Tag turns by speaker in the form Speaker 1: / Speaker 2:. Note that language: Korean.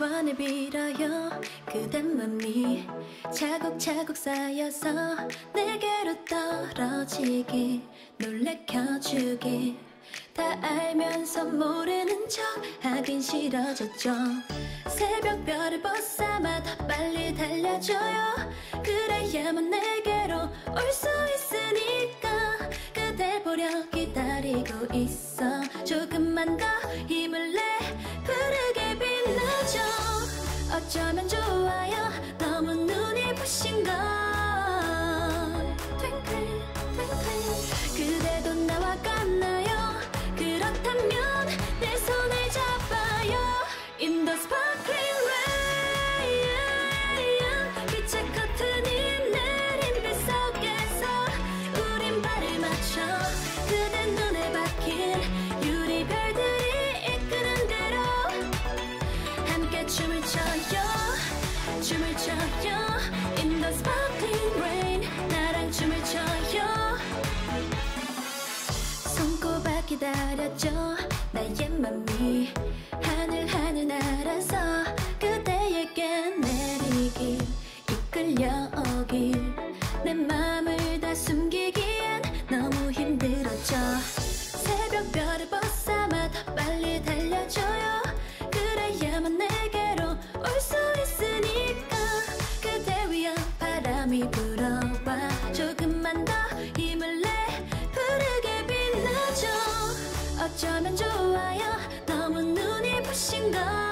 Speaker 1: 소원을 빌어요. 그댄 맘이 차곡차곡 쌓여서 내게로 떨어지길 놀래켜주길 다 알면서 모르는 척 하긴 싫어졌죠. 새벽별을 벗삼아 더 빨리 달려줘요. 그래야만 내게로 올 수 있으니까 그댈 보려 기다리고 있어. 조금만 더 힘을 내 푸르게 빛나죠. 어쩌면 좋아요. 너무 눈이 부신 걸. Twinkle, twinkle. 그대도 나와 같나요? 그렇다면 내 손을 잡아요. In the sparkling rain, 빛의 커튼이 내린 빛 속에서 우린 발을 맞춰 그대 눈에 박힌 유리별들이 이끄는 대로 함께 춤을 춰요. 춤을 춰요. In the sparkling rain, 나랑 춤을 춰요. 손꼽아 기다렸죠. 나의 맘이 하늘 날아서 그대에게 내리길 이끌려오길 내 맘을 다 숨기기엔 너무 힘들었죠. 새벽별을 벗삼아 더 빨리 달려줘요. 그래야만 내게로 올 수 있으니까 그대 위에 바람이 불어와 조금만 더 힘을 내 푸르게 빛나죠. 어쩌면 좋아요. 너무 눈이 부신 걸.